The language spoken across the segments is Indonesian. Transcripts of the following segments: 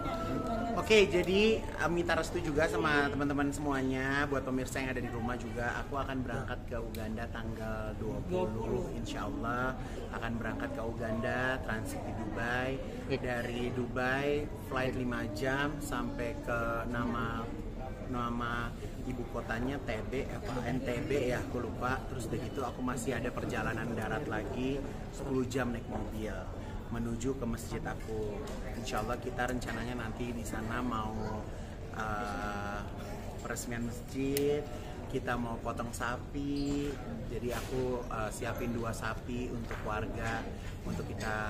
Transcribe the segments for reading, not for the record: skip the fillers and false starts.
Oke, jadi minta restu juga sama teman-teman semuanya. Buat pemirsa yang ada di rumah juga, aku akan berangkat ke Uganda tanggal 20. Insya Allah akan berangkat ke Uganda, transit di Dubai. Dari Dubai, flight 5 jam sampai ke nama ibu kotanya NTB ya, aku lupa. Terus udah gitu aku masih ada perjalanan darat lagi 10 jam naik mobil menuju ke masjid aku. Insya Allah kita rencananya nanti di sana mau peresmian masjid, kita mau potong sapi. Jadi aku siapin 2 sapi untuk warga untuk kita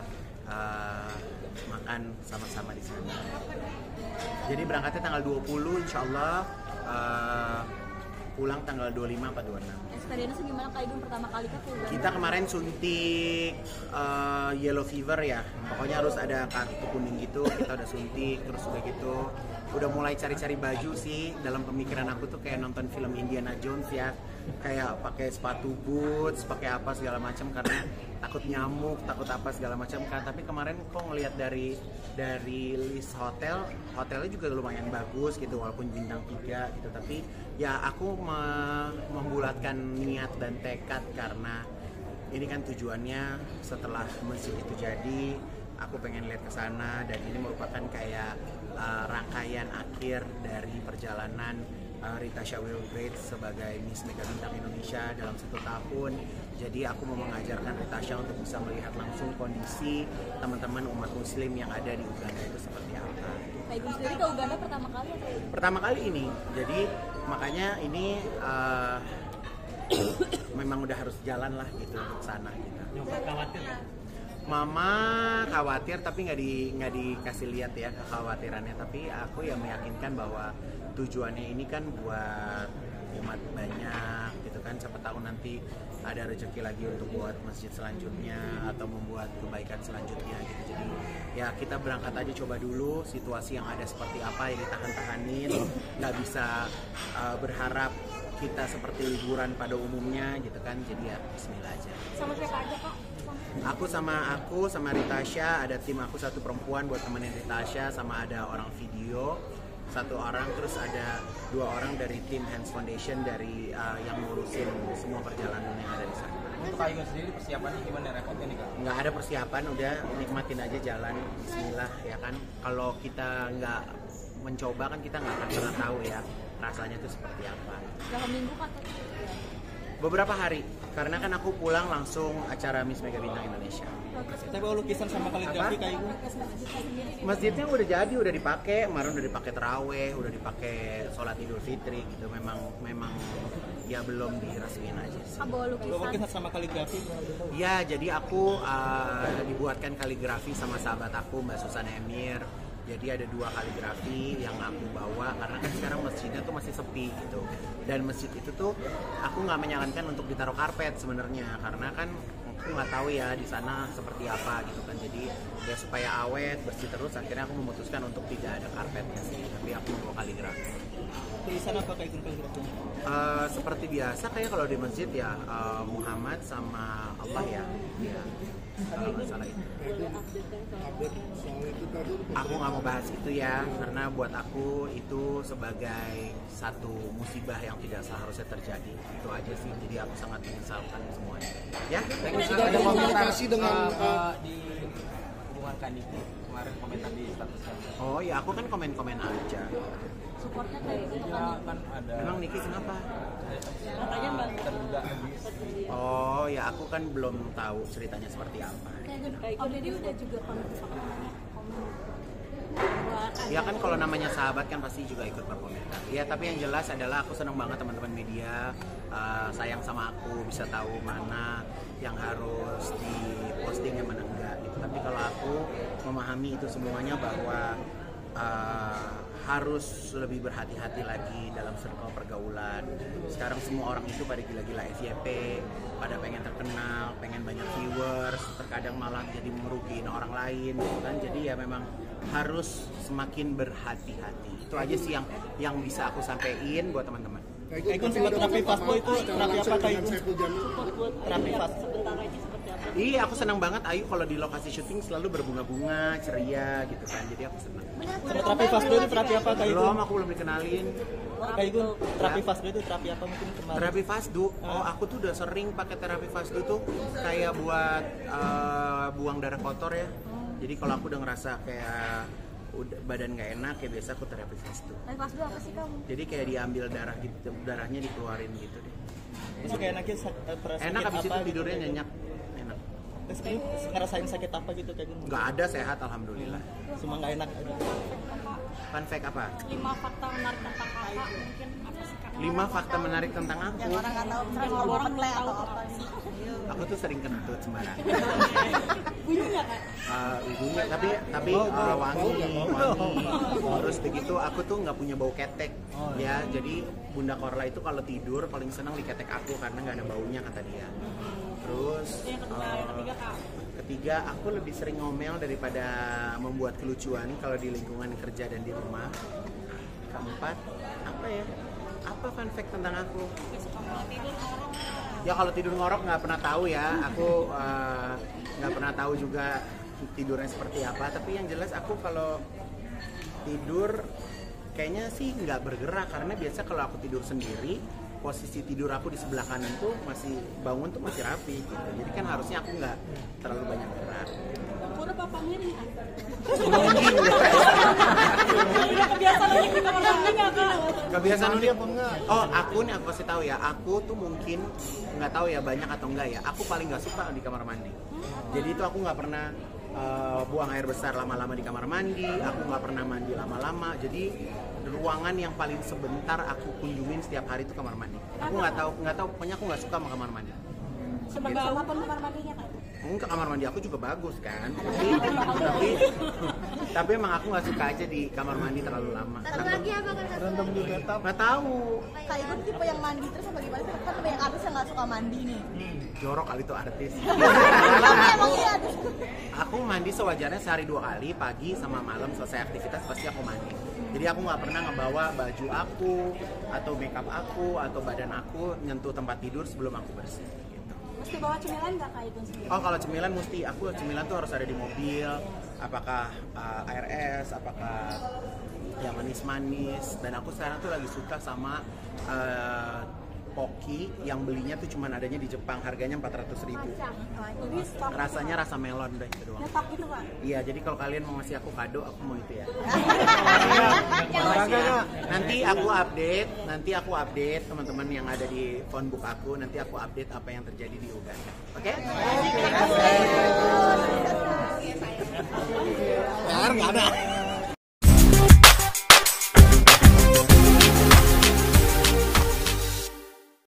makan sama-sama di sana. Jadi berangkatnya tanggal 20 Insya Allah, pulang tanggal 25 atau 26. Experience gimana Kak Igun pertama kali ke Uganda? Kita kemarin suntik yellow fever ya, pokoknya harus ada kartu kuning gitu. Kita udah suntik, terus udah gitu udah mulai cari-cari baju sih. Dalam pemikiran aku tuh kayak nonton film Indiana Jones ya, kayak pakai sepatu boots, pakai apa segala macam karena takut nyamuk, takut apa segala macam kan. Tapi kemarin kok ngelihat dari list hotelnya juga lumayan bagus gitu, walaupun bintang 3 gitu. Tapi ya aku membulatkan niat dan tekad karena ini kan tujuannya setelah masjid itu jadi, aku pengen lihat ke sana. Dan ini merupakan kayak rangkaian akhir dari perjalanan Ritasha Wilgrade sebagai Miss Mega Bintang Indonesia dalam 1 tahun. Jadi aku mau mengajarkan Ritasha untuk bisa melihat langsung kondisi teman-teman umat muslim yang ada di Uganda itu seperti apa. Kak Igun sendiri ke Uganda pertama kali atau? Pertama kali ini, jadi makanya ini memang udah harus jalan lah gitu ke sana gitu. Khawatir ya? Mama khawatir tapi nggak dikasih lihat ya kekhawatirannya. Tapi aku ya meyakinkan bahwa tujuannya ini kan buat umat banyak gitu kan. Siapa tahu nanti ada rezeki lagi untuk buat masjid selanjutnya atau membuat kebaikan selanjutnya gitu. Jadi ya kita berangkat aja, coba dulu situasi yang ada seperti apa, ya ditahan-tahanin. Nggak bisa berharap kita seperti liburan pada umumnya gitu kan. Jadi ya bismillah aja. Sama siapa aja Kak? Aku sama Ritasha, ada tim aku 1 perempuan buat temenin Ritasha, sama ada orang video 1 orang, terus ada 2 orang dari tim Hands Foundation dari yang ngurusin semua perjalanan yang ada di sana. Untuk Kak Igun sendiri persiapannya gimana, repotnya nih Kak? Nggak ada persiapan, udah nikmatin aja jalan, bismillah ya kan. Kalau kita nggak mencoba kan kita nggak akan pernah tahu ya rasanya itu seperti apa. Berapa minggu Kak? Beberapa hari, karena kan aku pulang langsung acara Miss Mega Bintang Indonesia. Tapi lukisan sama kaligrafi Kak Igun? Masjidnya udah jadi, udah dipakai, kemarin udah dipakai terawih, udah dipakai sholat Idul Fitri gitu. Memang ya belum diresmiin aja sih. Bawa Lukisan sama kaligrafi? Ya, jadi aku dibuatkan kaligrafi sama sahabat aku Mbak Susan Emir. Jadi ada 2 kaligrafi yang aku bawa karena kan sekarang masjidnya tuh masih sepi gitu. Dan masjid itu tuh aku nggak menyarankan untuk ditaruh karpet sebenarnya, karena kan aku nggak tahu ya di sana seperti apa gitu kan. Jadi ya supaya awet bersih terus, akhirnya aku memutuskan untuk tidak ada karpetnya sih, tapi aku membawa kaligrafi. Tulisan apa Kak Igun kaligrafinya? Seperti biasa kayak kalau di masjid ya Muhammad sama Allah ya. Masalah itu. Aku nggak mau bahas itu ya, karena buat aku itu sebagai satu musibah yang tidak seharusnya terjadi. Itu aja sih, jadi aku sangat menyesalkan semuanya. Ya. Sudah ada komunikasi dengan di hubungan Kaniki kemarin komentar di statusnya. Oh ya, aku kan komen-komen aja. Supportnya kayak gitu Ya, kan? kan ada. Memang Niki kenapa? Katanya Mbak Terduga habis. Oh ya, aku kan belum tahu ceritanya seperti apa. Kak Deddy udah juga komen Ya kan kalau namanya sahabat kan pasti juga ikut berkomentar. Ya tapi yang jelas adalah aku senang banget teman-teman media sayang sama aku, bisa tahu mana yang harus diposting yang mana enggak gitu. Tapi kalau aku memahami itu semuanya bahwa harus lebih berhati-hati lagi dalam circle pergaulan. Sekarang semua orang itu pada gila-gila FYP, pada pengen terkenal, pengen banyak viewers, terkadang malah jadi merugiin orang lain gitu kan. Jadi ya memang harus semakin berhati-hati. Itu aja sih yang bisa aku sampaikan buat teman-teman. Kak Igun sempat terapi fast boy itu terapi apa Kak Igun? Terapi fast sebentar aja seperti apa? Iya, aku senang banget Ayu kalau di lokasi syuting selalu berbunga-bunga, ceria gitu kan. Jadi aku senang. Sama terapi Fasdo itu terapi apa Kak Igun? Belum, aku belum dikenalin. Kak Igun, terapi Fasdo itu terapi apa mungkin kemarin? Terapi Fasdu. Oh, aku tuh udah sering pakai terapi Fasdu tuh kayak buat buang darah kotor ya. Jadi kalau aku udah ngerasa kayak udah badan nggak enak ya biasa aku terapi Fasdu. Tapi pas dulu apa sih kamu? Jadi kayak diambil darah gitu, darahnya dikeluarin gitu deh. Terus kayak enaknya terasa Enak sakit habis itu apa gitu? tidurnya nyenyak. Enak. Terus kamu ngerasain sakit apa gitu Kak Igun? Nggak ada, sehat alhamdulillah. Cuma nggak enak aja. Fun fact apa? 5 fakta menarik tentang kakak mungkin apa sih kak? 5 fakta menarik tentang aku. Yang orang nggak tahu, misalnya orang belum tahu apa sih? Aku tuh sering kentut sembarangan. Bunyinya kak? Ibunya tapi wangi. Terus begitu aku tuh nggak punya bau ketek ya. Jadi Bunda Korla itu kalau tidur paling senang diketek aku karena nggak ada baunya kata dia. Terus Yang ketiga kak? ketiga aku lebih sering ngomel daripada membuat kelucuan kalau di lingkungan kerja dan di rumah. Keempat apa ya? Apa fun fact tentang aku? Ya kalau tidur ngorok nggak pernah tahu ya. Aku nggak pernah tahu juga tidurnya seperti apa. Tapi yang jelas aku kalau tidur kayaknya sih nggak bergerak karena biasa kalau aku tidur sendiri posisi tidur aku di sebelah kanan tuh masih bangun tuh masih rapi gitu. Jadi kan harusnya aku nggak terlalu banyak gerak. Udah papa miring kan? Mungkin Udah kebiasaan lagi di kamar mandi nggak kak? kebiasaan dia apa enggak? Oh, aku nih aku kasih tahu ya. Aku tuh mungkin nggak tahu ya banyak atau enggak ya. Aku paling nggak suka di kamar mandi. Jadi itu aku nggak pernah buang air besar lama-lama di kamar mandi. Aku nggak pernah mandi lama-lama. Jadi ruangan yang paling sebentar aku kunjungin setiap hari itu kamar mandi. Aku nggak tahu. Pokoknya aku nggak suka sama kamar mandi. Sebagai apa kamar mandinya kak? Enggak, kamar mandi aku juga bagus kan. Tapi emang aku nggak suka aja di kamar mandi terlalu lama. Satu lagi apa kan? Berantem di bathtub. Nggak tahu. Kak Igun tipe yang mandi terus apa gimana sih? Kan banyak artis yang nggak suka mandi nih. Jorok kali itu artis. Emang iya artis. Aku mandi sewajarnya sehari 2 kali, pagi sama malam selesai aktivitas pasti aku mandi. Jadi aku nggak pernah ngebawa baju aku atau makeup aku atau badan aku nyentuh tempat tidur sebelum aku bersih. Gitu. Mesti bawa cemilan nggak kak itu sendiri? Oh kalau cemilan mesti, aku cemilan tuh harus ada di mobil. Apakah air es, apakah yang manis-manis. Dan aku sekarang tuh lagi suka sama Pocky yang belinya tuh cuman adanya di Jepang, harganya 400.000. Jadi stok Rasanya rasa melon deh itu doang. nyetok gitu kak? Iya, jadi kalau kalian mau ngasih aku kado, aku mau itu ya. Olahraganya. Nanti aku update teman-teman yang ada di phonebook aku, nanti aku update apa yang terjadi di Uganda. Oke?